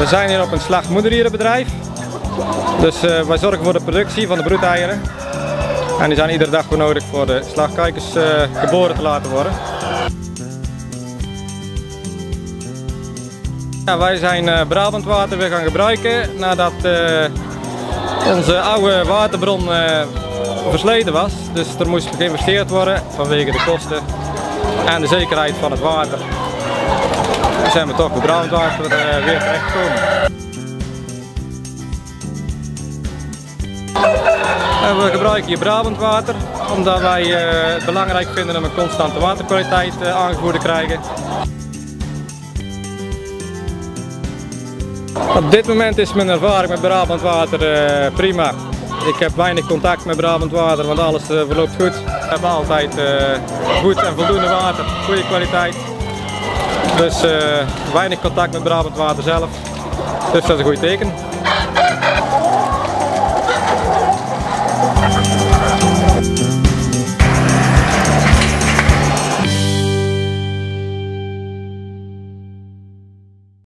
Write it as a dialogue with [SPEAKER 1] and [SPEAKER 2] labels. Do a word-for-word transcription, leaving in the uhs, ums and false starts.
[SPEAKER 1] We zijn hier op een slachtmoederdierenbedrijf. Dus uh, wij zorgen voor de productie van de broedeieren. En die zijn iedere dag voor nodig voor de slagkuikens uh, geboren te laten worden. Ja, wij zijn uh, Brabantwater weer gaan gebruiken nadat uh, onze oude waterbron uh, versleten was. Dus er moest geïnvesteerd worden vanwege de kosten en de zekerheid van het water. Nu zijn we toch bij Brabantwater uh, weer terechtgekomen. En we gebruiken hier Brabantwater omdat wij uh, het belangrijk vinden om een constante waterkwaliteit uh, aangevoerd te krijgen. Op dit moment is mijn ervaring met Brabantwater uh, prima. Ik heb weinig contact met Brabantwater, want alles uh, verloopt goed. We hebben altijd uh, goed en voldoende water, goede kwaliteit. Dus uh, weinig contact met Brabantwater zelf. Dus dat is een goed teken.